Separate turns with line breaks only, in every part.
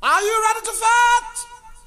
Are you ready to fight?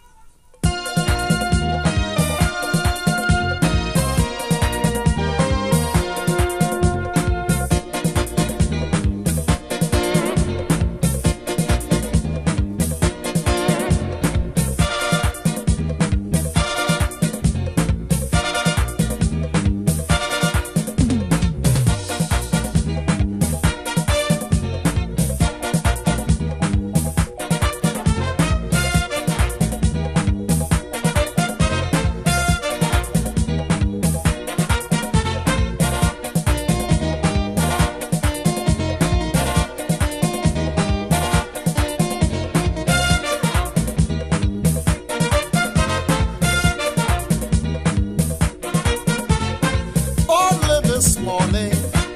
This morning,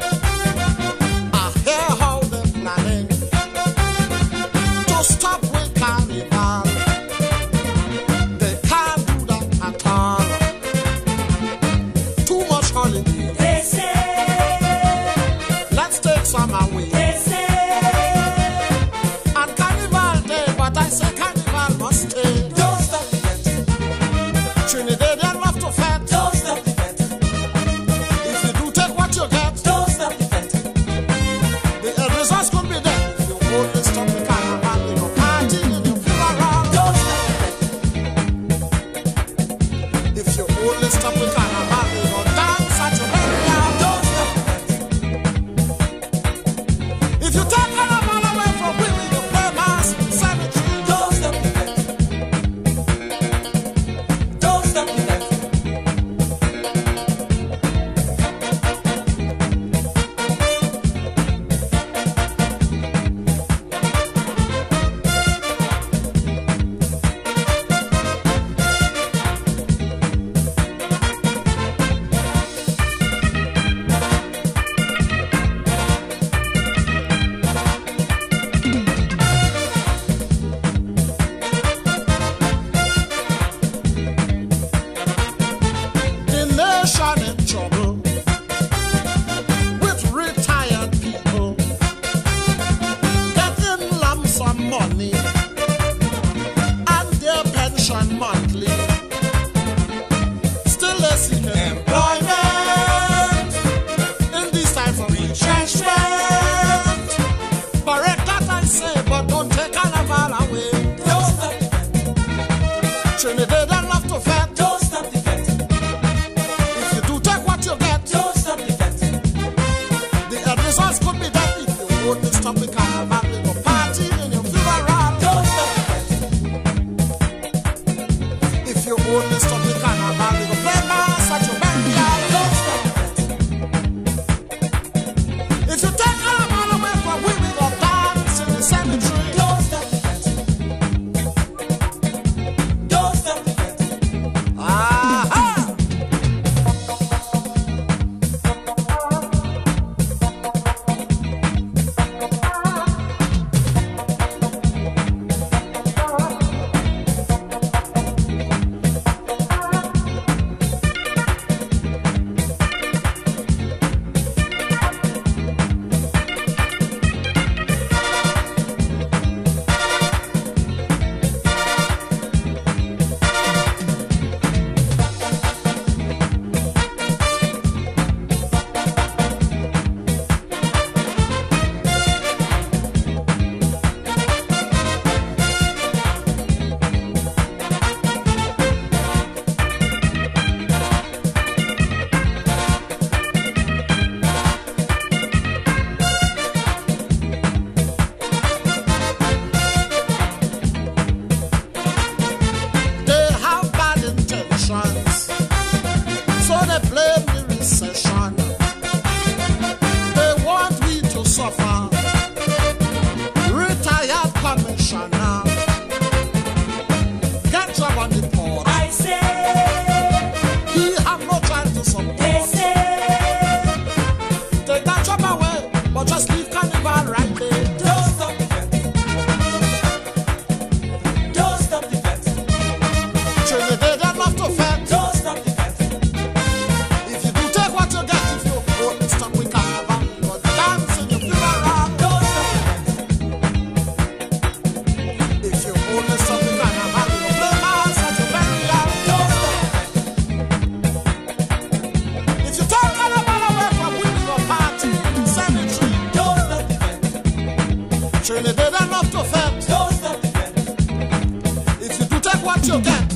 I hear how they're planning to stop with carnival. They can't do that at all. Too much holiday.
They say,
let's take some away.
They say,
and carnival day, but I say carnival must stay.
don't stop the fete.
Trinidadian love to fete.
Don't stop the fete.
If you do take what you get,
Don't stop the fete.
the end results could be there. If you only stop the carnival in your party, in your funeral.
Don't stop the fete.
If you only stop the carnival in your dance at your burial.
Don't stop the fete.
If you take carnival away from women, you play mass cemetery.
Don't stop the fete. Don't stop the fete.
The nation in trouble with retired people getting lump sum money and their pension monthly. Still they seek employment in these times of retrenchment. Correct that I say, but don't take carnival away.
Don't stop the fete.
Trinidadian love to fete.
Don't stop the fete.
If you do take what you get,
Don't stop the fete.
the end results could be that if you only stop the carnival in your party, in your funeral.
Don't stop the fete.
If you only stop the carnival in your play mass at your burial.
Don't stop the fete.
If you take carnival away from women or dance in the cemetery.
Don't stop the fete. Don't stop the fete.
Aha! They have bad intentions, so they blame the recession. They want we to suffer. Retired commissioner, get job on the port.
I say,
He have no time to support.
they say,
Take that job away, but just leave carnival right there.
don't stop the fete. Don't stop the fete.
Trinidadian love to fete.
Don't stop the fete.
If you do take what you get, if you only stop with carnival, you're dancing your funeral.
Don't stop the fete.
If won't stop the carnival, you play mass at your burial.
Don't stop the
If you turn carnival away from winning your party, cemetery,
Don't stop the
Trinidad enough to fence.
Don't stop the
If you do take what you get,